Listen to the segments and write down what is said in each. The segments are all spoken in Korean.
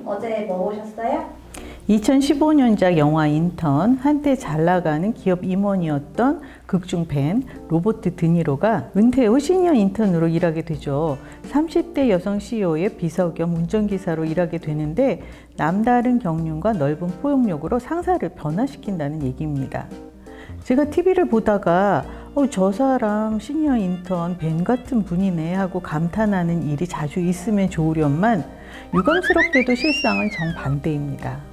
어제 뭐 보셨어요? 2015년작 영화 인턴, 한때 잘 나가는 기업 임원이었던 극중 벤, 로버트 드니로가 은퇴 후 시니어 인턴으로 일하게 되죠. 30대 여성 CEO의 비서 겸 운전기사로 일하게 되는데 남다른 경륜과 넓은 포용력으로 상사를 변화시킨다는 얘기입니다. 제가 TV를 보다가 저 사람 시니어 인턴 벤 같은 분이네 하고 감탄하는 일이 자주 있으면 좋으련만 유감스럽게도 실상은 정반대입니다.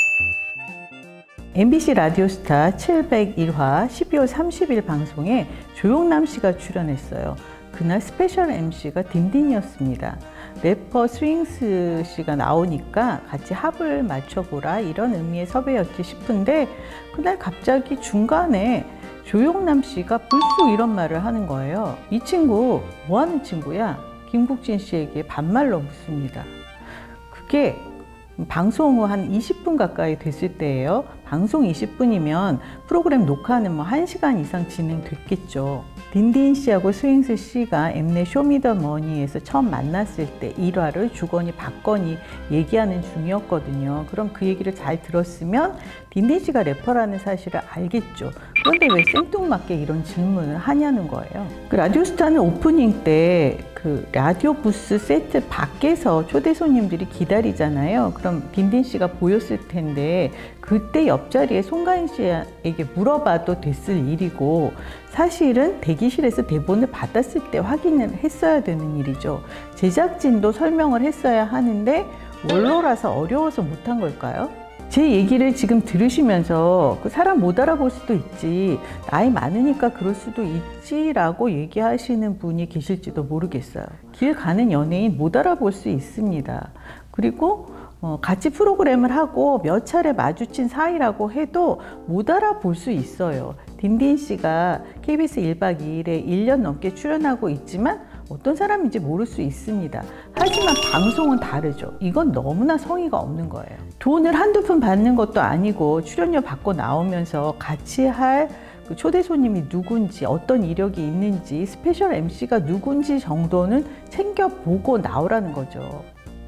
MBC 라디오스타 701화 12월 30일 방송에 조용남 씨가 출연했어요. 그날 스페셜 MC가 딘딘이었습니다. 래퍼 스윙스 씨가 나오니까 같이 합을 맞춰보라 이런 의미의 섭외였지 싶은데 그날 갑자기 중간에 조용남 씨가 불쑥 이런 말을 하는 거예요. 이 친구 뭐 하는 친구야? 김국진 씨에게 반말로 묻습니다. 그게 방송 후 한 20분 가까이 됐을 때예요. 방송 20분이면 프로그램 녹화는 뭐 1시간 이상 진행됐겠죠. 딘딘 씨하고 스윙스 씨가 엠넷 쇼미더머니에서 처음 만났을 때 일화를 주거니 받거니 얘기하는 중이었거든요. 그럼 그 얘기를 잘 들었으면 딘딘 씨가 래퍼라는 사실을 알겠죠. 그런데 왜 생뚱맞게 이런 질문을 하냐는 거예요. 그 라디오스타는 오프닝 때 그 라디오 부스 세트 밖에서 초대 손님들이 기다리잖아요. 그럼 딘딘 씨가 보였을 텐데 그때 옆자리에 송가인 씨에게 물어봐도 됐을 일이고 사실은 대기실에서 대본을 받았을 때 확인을 했어야 되는 일이죠. 제작진도 설명을 했어야 하는데 원로라서 어려워서 못한 걸까요? 제 얘기를 지금 들으시면서 그 사람 못 알아볼 수도 있지, 나이 많으니까 그럴 수도 있지 라고 얘기하시는 분이 계실지도 모르겠어요. 길 가는 연예인 못 알아볼 수 있습니다. 그리고 같이 프로그램을 하고 몇 차례 마주친 사이라고 해도 못 알아볼 수 있어요. 딘딘 씨가 KBS 1박 2일에 1년 넘게 출연하고 있지만 어떤 사람인지 모를 수 있습니다. 하지만 방송은 다르죠. 이건 너무나 성의가 없는 거예요. 돈을 한두 푼 받는 것도 아니고 출연료 받고 나오면서 같이 할 그 초대 손님이 누군지, 어떤 이력이 있는지, 스페셜 MC가 누군지 정도는 챙겨보고 나오라는 거죠.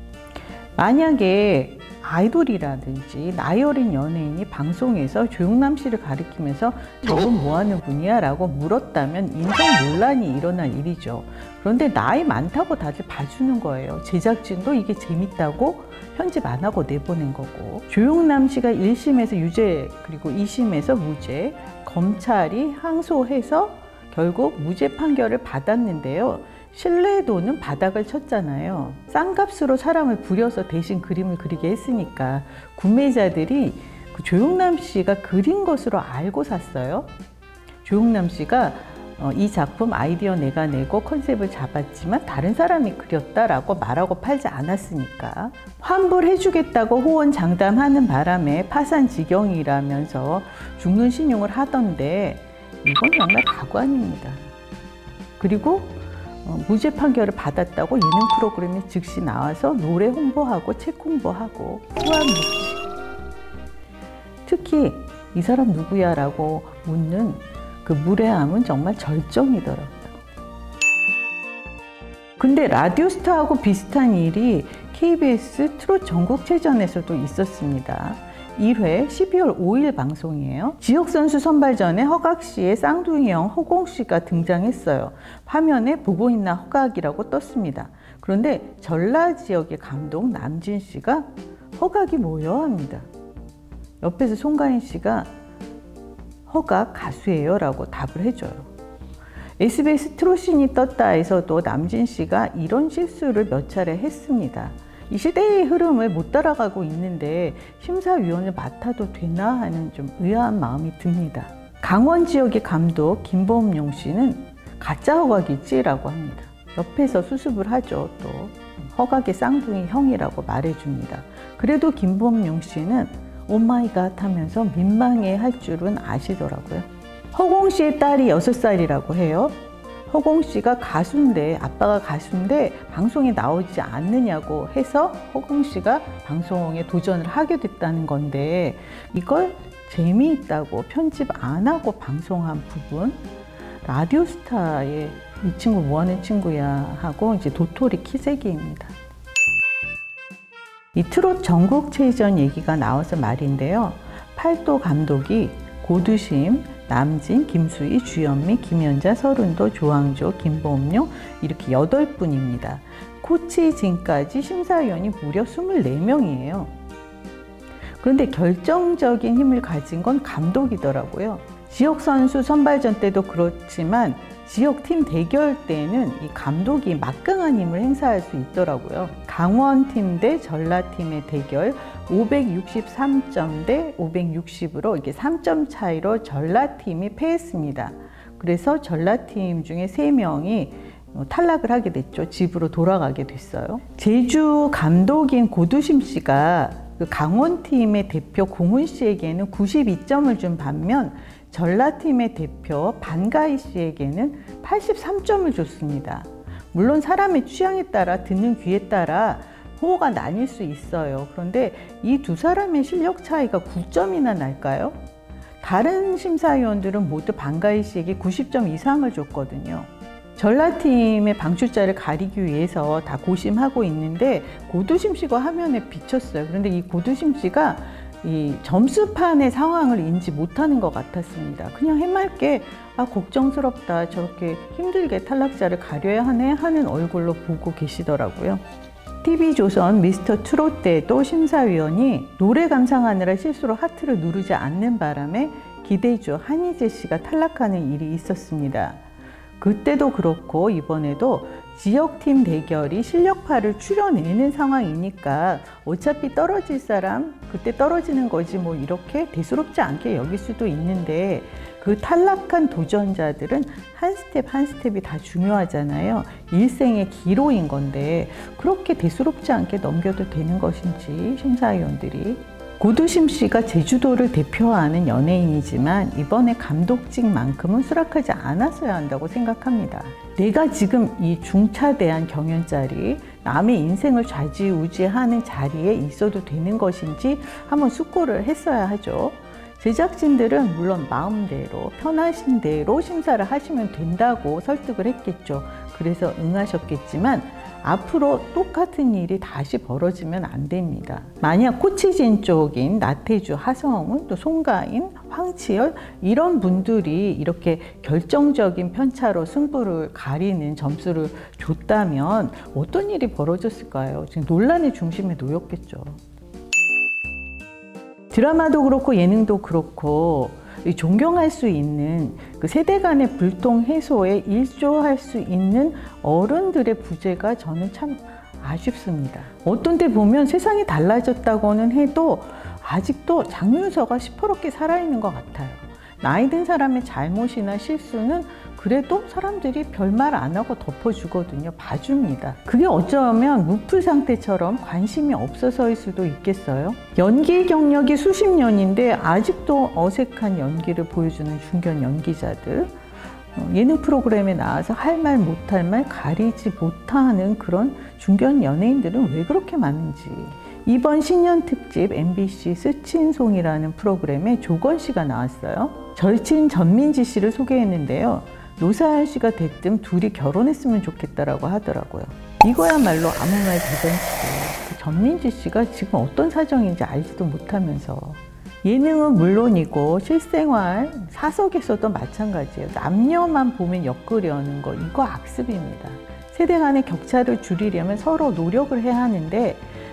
만약에 아이돌이라든지 나이 어린 연예인이 방송에서 조용남 씨를 가리키면서 저분 뭐하는 분이야? 라고 물었다면 인성 논란이 일어날 일이죠. 그런데 나이 많다고 다들 봐주는 거예요. 제작진도 이게 재밌다고 편집 안 하고 내보낸 거고. 조용남 씨가 1심에서 유죄 그리고 2심에서 무죄, 검찰이 항소해서 결국 무죄 판결을 받았는데요. 신뢰도는 바닥을 쳤잖아요. 싼 값으로 사람을 부려서 대신 그림을 그리게 했으니까 구매자들이 그 조용남 씨가 그린 것으로 알고 샀어요. 조용남 씨가 이 작품 아이디어 내가 내고 컨셉을 잡았지만 다른 사람이 그렸다라고 말하고 팔지 않았으니까 환불해주겠다고 호언장담하는 바람에 파산 지경이라면서 죽는 신용을 하던데 이건 정말 가관입니다. 그리고 무죄 판결을 받았다고 예능 프로그램에 즉시 나와서 노래 홍보하고 책 홍보하고 후한무치. 특히 이 사람 누구야 라고 묻는 그 무례함은 정말 절정이더라고요. 근데 라디오스타하고 비슷한 일이 KBS 트롯 전국체전에서도 있었습니다. 1회 12월 5일 방송이에요. 지역선수 선발전에 허각 씨의 쌍둥이 형 허공 씨가 등장했어요. 화면에 보고 있나 허각이라고 떴습니다. 그런데 전라 지역의 감독 남진 씨가 허각이 뭐여? 합니다. 옆에서 송가인 씨가 허각 가수예요 라고 답을 해줘요. SBS 트롯신이 떴다에서도 남진 씨가 이런 실수를 몇 차례 했습니다. 이 시대의 흐름을 못 따라가고 있는데 심사위원을 맡아도 되나 하는 좀 의아한 마음이 듭니다. 강원 지역의 감독 김범용 씨는 가짜 허각이지라고 합니다. 옆에서 수습을 하죠. 또 허각의 쌍둥이 형이라고 말해줍니다. 그래도 김범용 씨는 오마이갓 하면서 민망해 할 줄은 아시더라고요. 허공 씨의 딸이 6살이라고 해요. 허공 씨가 가수인데, 아빠가 가수인데 방송에 나오지 않느냐고 해서 허공 씨가 방송에 도전을 하게 됐다는 건데 이걸 재미있다고 편집 안 하고 방송한 부분, 라디오스타에 이 친구 뭐하는 친구야 하고 이제 도토리 키재기입니다. 이 트롯 전국체전 얘기가 나와서 말인데요. 팔도 감독이 고두심, 남진, 김수희, 주현미, 김연자, 서른도, 조항조, 김보음용 이렇게 8분입니다. 코치진까지 심사위원이 무려 24명이에요. 그런데 결정적인 힘을 가진 건 감독이더라고요. 지역선수 선발전 때도 그렇지만 지역팀 대결 때는 이 감독이 막강한 힘을 행사할 수 있더라고요. 강원팀 대 전라팀의 대결 563점 대 560으로 이게 3점 차이로 전라팀이 패했습니다. 그래서 전라팀 중에 3명이 탈락을 하게 됐죠. 집으로 돌아가게 됐어요. 제주 감독인 고두심 씨가 그 강원팀의 대표 공훈 씨에게는 92점을 준 반면 전라팀의 대표 반가희 씨에게는 83점을 줬습니다. 물론 사람의 취향에 따라 듣는 귀에 따라 호호가 나뉠 수 있어요. 그런데 이 두 사람의 실력 차이가 9점이나 날까요? 다른 심사위원들은 모두 반가희 씨에게 90점 이상을 줬거든요. 전라팀의 방출자를 가리기 위해서 다 고심하고 있는데 고두심 씨가 화면에 비쳤어요. 그런데 이 고두심 씨가 이 점수판의 상황을 인지 못하는 것 같았습니다. 그냥 해맑게 걱정스럽다, 저렇게 힘들게 탈락자를 가려야 하네 하는 얼굴로 보고 계시더라고요. TV조선 미스터 트롯 때도 심사위원이 노래 감상하느라 실수로 하트를 누르지 않는 바람에 기대주 한희재 씨가 탈락하는 일이 있었습니다. 그때도 그렇고 이번에도 지역팀 대결이 실력파를 추려내는 상황이니까 어차피 떨어질 사람 그때 떨어지는 거지 뭐 이렇게 대수롭지 않게 여길 수도 있는데 그 탈락한 도전자들은 한 스텝 한 스텝이 다 중요하잖아요. 일생의 기로인 건데 그렇게 대수롭지 않게 넘겨도 되는 것인지 심사위원들이. 고두심 씨가 제주도를 대표하는 연예인이지만 이번에 감독직만큼은 수락하지 않았어야 한다고 생각합니다. 내가 지금 이 중차대한 경연 자리, 남의 인생을 좌지우지하는 자리에 있어도 되는 것인지 한번 숙고를 했어야 하죠. 제작진들은 물론 마음대로 편하신 대로 심사를 하시면 된다고 설득을 했겠죠. 그래서 응하셨겠지만 앞으로 똑같은 일이 다시 벌어지면 안 됩니다. 만약 코치진 쪽인 나태주, 하성운, 또 송가인, 황치열 이런 분들이 이렇게 결정적인 편차로 승부를 가리는 점수를 줬다면 어떤 일이 벌어졌을까요? 지금 논란의 중심에 놓였겠죠. 드라마도 그렇고 예능도 그렇고 존경할 수 있는 그 세대 간의 불통 해소에 일조할 수 있는 어른들의 부재가 저는 참 아쉽습니다. 어떤 때 보면 세상이 달라졌다고는 해도 아직도 장윤서가 시퍼렇게 살아있는 것 같아요. 나이 든 사람의 잘못이나 실수는 그래도 사람들이 별말 안 하고 덮어주거든요. 봐줍니다. 그게 어쩌면 무풀 상태처럼 관심이 없어서일 수도 있겠어요. 연기 경력이 수십 년인데 아직도 어색한 연기를 보여주는 중견 연기자들, 예능 프로그램에 나와서 할 말 못할 말 가리지 못하는 그런 중견 연예인들은 왜 그렇게 많은지. 이번 신년 특집 MBC 스친송이라는 프로그램에 조건 씨가 나왔어요. 절친 전민지 씨를 소개했는데요. 노사연 씨가 됐든 둘이 결혼했으면 좋겠다라고 하더라고요. 이거야말로 아무 말 대잔치죠. 전민지 씨가 지금 어떤 사정인지 알지도 못하면서. 예능은 물론이고 실생활, 사석에서도 마찬가지예요. 남녀만 보면 엮으려는 거, 이거 악습입니다. 세대 간의 격차를 줄이려면 서로 노력을 해야 하는데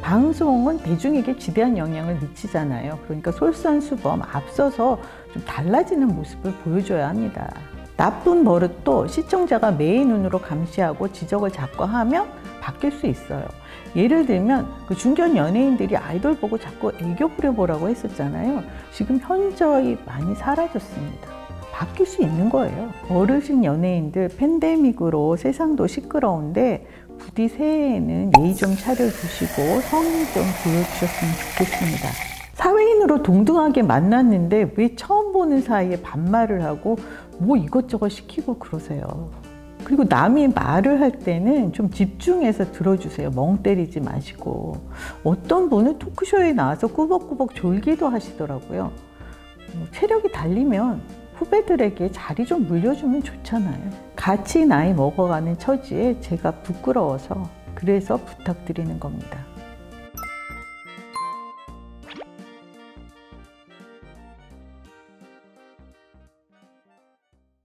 방송은 대중에게 지대한 영향을 미치잖아요. 그러니까 솔선수범, 앞서서 좀 달라지는 모습을 보여줘야 합니다. 나쁜 버릇도 시청자가 매의 눈으로 감시하고 지적을 자꾸 하면 바뀔 수 있어요. 예를 들면 그 중견 연예인들이 아이돌 보고 자꾸 애교 부려보라고 했었잖아요. 지금 현저히 많이 사라졌습니다. 바뀔 수 있는 거예요. 어르신 연예인들 팬데믹으로 세상도 시끄러운데 부디 새해에는 예의 좀 차려주시고 성의 좀 보여주셨으면 좋겠습니다. 사회인으로 동등하게 만났는데 왜 처음 보는 사이에 반말을 하고 뭐 이것저것 시키고 그러세요. 그리고 남이 말을 할 때는 좀 집중해서 들어주세요. 멍 때리지 마시고. 어떤 분은 토크쇼에 나와서 꾸벅꾸벅 졸기도 하시더라고요. 체력이 달리면 후배들에게 자리 좀 물려주면 좋잖아요. 같이 나이 먹어가는 처지에 제가 부끄러워서 그래서 부탁드리는 겁니다.